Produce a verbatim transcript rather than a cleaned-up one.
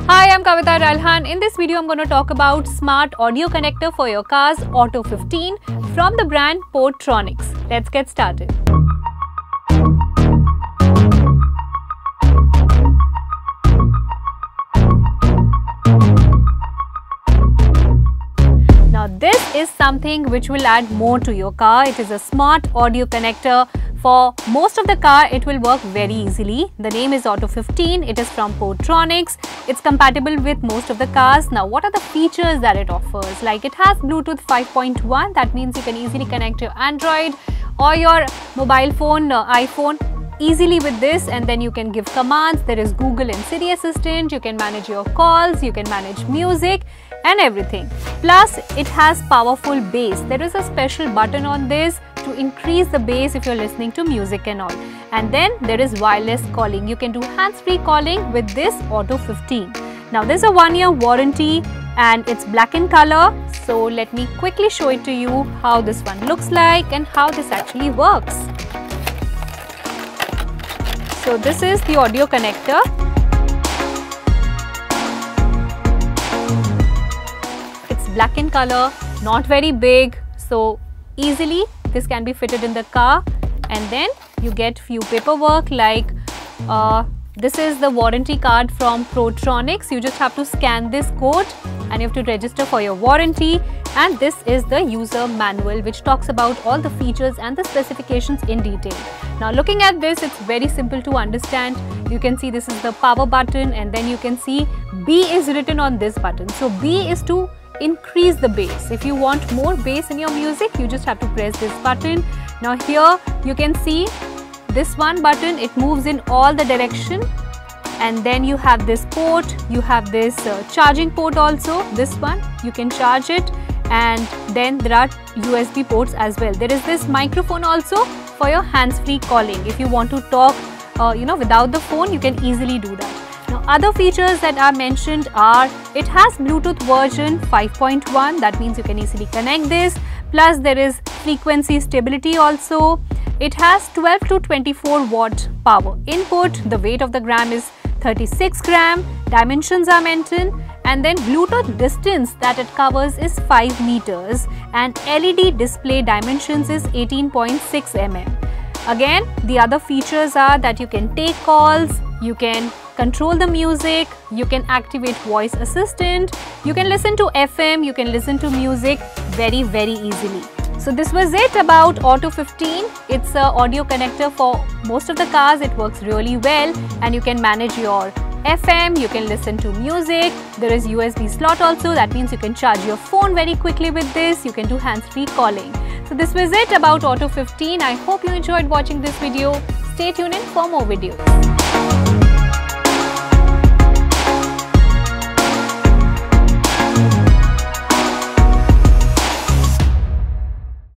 Hi, I'm Kavita Ralhan. In this video, I'm going to talk about smart audio connector for your car's Auto fifteen from the brand Portronics. Let's get started. Now, this is something which will add more to your car. It is a smart audio connector. For most of the car, it will work very easily. The name is Auto fifteen. It is from Portronics. It's compatible with most of the cars. Now, what are the features that it offers? Like, it has Bluetooth five point one. That means you can easily connect your Android or your mobile phone, uh, iPhone easily with this, and then you can give commands. There is Google and Siri Assistant. You can manage your calls, you can manage music and everything. Plus, it has powerful bass. There is a special button on this to increase the bass if you're listening to music and all. And then there is wireless calling. You can do hands-free calling with this Auto fifteen. Now, there's a one-year warranty and it's black in color. So let me quickly show it to you how this one looks like and how this actually works. So this is the audio connector. It's black in color, not very big, so easily this can be fitted in the car. And then you get few paperwork like uh, this is the warranty card from Portronics. You just have to scan this code and you have to register for your warranty. And this is the user manual which talks about all the features and the specifications in detail. Now, looking at this, it's very simple to understand. You can see this is the power button, and then you can see B is written on this button. So B is to increase the bass. If you want more bass in your music, you just have to press this button. Now here you can see this one button, it moves in all the direction. And then you have this port, you have this uh, charging port also, this one, you can charge it. And then there are U S B ports as well. There is this microphone also for your hands-free calling. If you want to talk, uh, you know, without the phone, you can easily do that. Now, other features that are mentioned are, it has Bluetooth version five point one. That means you can easily connect this. Plus, there is frequency stability also. It has twelve to twenty-four watt power input. The weight of the gram is thirty-six gram. Dimensions are mentioned. And then Bluetooth distance that it covers is five meters, and L E D display dimensions is eighteen point six millimeters. Again, the other features are that you can take calls, you can control the music, you can activate voice assistant, you can listen to F M, you can listen to music very very easily. So this was it about Auto fifteen. It's an audio connector for most of the cars. It works really well, and you can manage your F M, you can listen to music. There is U S B slot also. That means you can charge your phone very quickly with this. You can do hands-free calling. So this was it about Auto fifteen. I hope you enjoyed watching this video. Stay tuned in for more videos.